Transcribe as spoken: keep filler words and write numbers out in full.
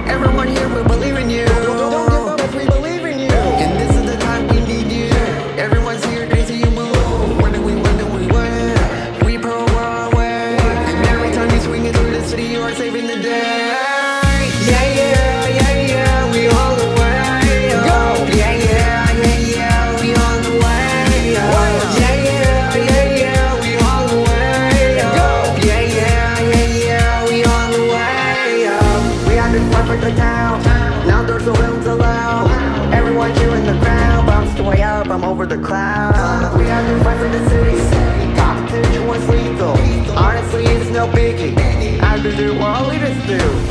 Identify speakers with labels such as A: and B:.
A: Everyone here will believe in you. Don't, don't give up if we believe in you. And this is the time we need you. Everyone's here to see you move. When do we win, do we win? We pro our way. And every time you swing it through the city, you are saving the day. Yeah, yeah, yeah, yeah, we all the way. Go! Yeah, yeah, yeah, yeah, we all the way. Yeah, yeah, yeah, yeah, we all the way. Go! Yeah, yeah, yeah, yeah, we all the way. We had to fight for the town. Now there's no room to allow. Everyone cheering the crowd. Bounced way up, I'm over the cloud. We had to fight for the city. Competition was lethal. Honestly, it's no biggie. I had to do what all leaders do.